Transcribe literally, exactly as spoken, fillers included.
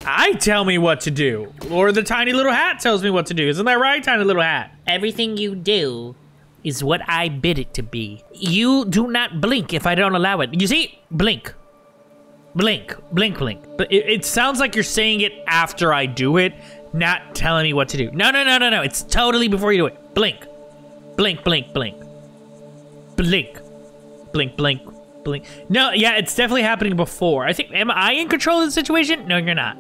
I tell me what to do. Or the tiny little hat tells me what to do. Isn't that right, tiny little hat? Everything you do is what I bid it to be. You do not blink if I don't allow it. You see? Blink. Blink. Blink, blink. But it, it sounds like you're saying it after I do it, not telling me what to do. No, no, no, no, no. It's totally before you do it. Blink. Blink, blink, blink. Blink. Blink, blink, blink. No, yeah, it's definitely happening before. I think, am I in control of the situation? No, you're not.